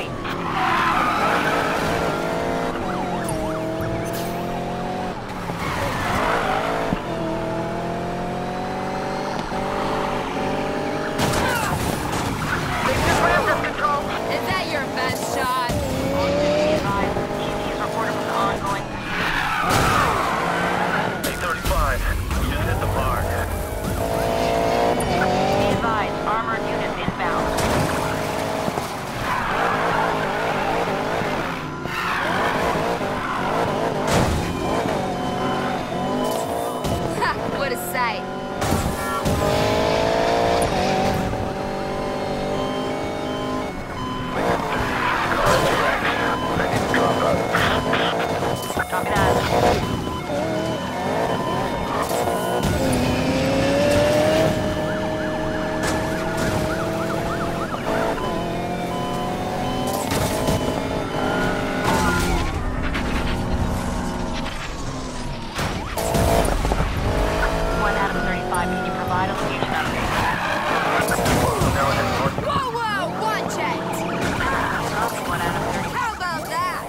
copy. They just rammed us, Control. Is that your best shot? Be advised, EMT is reported with ongoing. A-35. We just hit the park. Be advised, armored units inbound. Ha! What a sight. Copy that. One Adam 35, can you provide a location update? Now we're heading north. Whoa, whoa! Watch it! Copy, one Adam 35. How about that?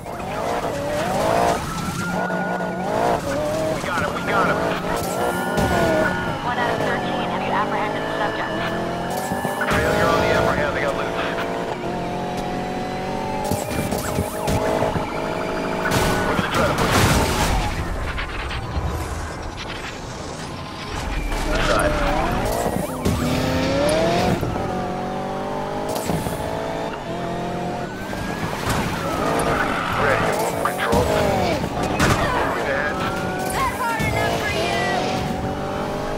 We got him, we got him. One Adam 13, have you apprehended the subject? Failure on the upper hand, they got loose. We're gonna try to push it. Side. Ready, Control. Moving ahead. That hard enough for you?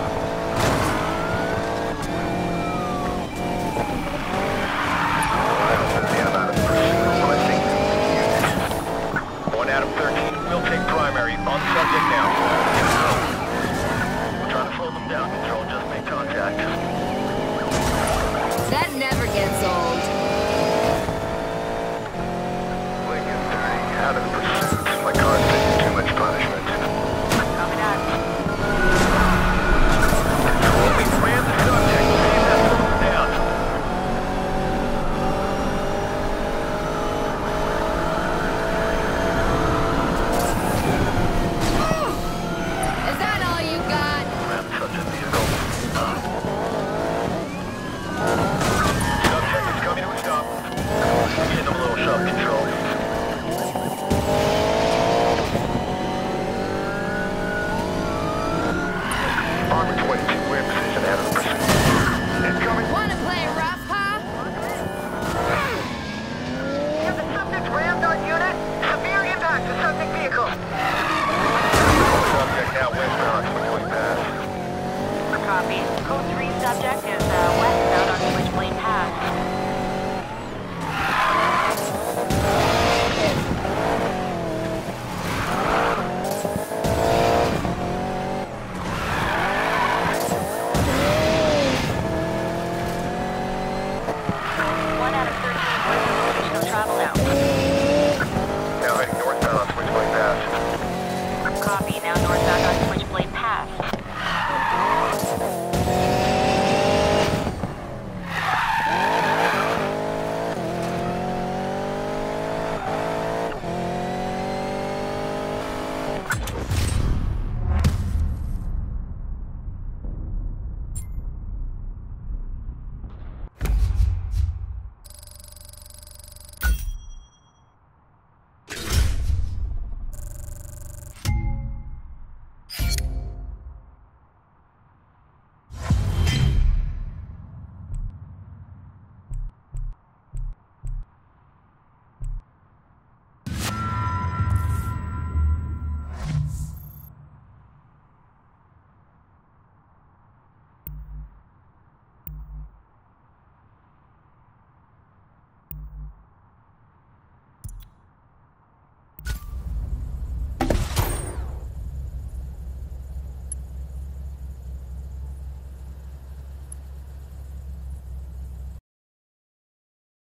One Adam 13, we'll take primary. On subject now. We're trying to slow them down, Control. Just make contact. That never gets old. Lincoln 30, out of the pursuit. My car's taking too much punishment. Copy that. Control, we ran the subject. See if that slows them down. Is that all you got? Ran the subject vehicle. Subject is coming to a stop. Give them a little shove, Control.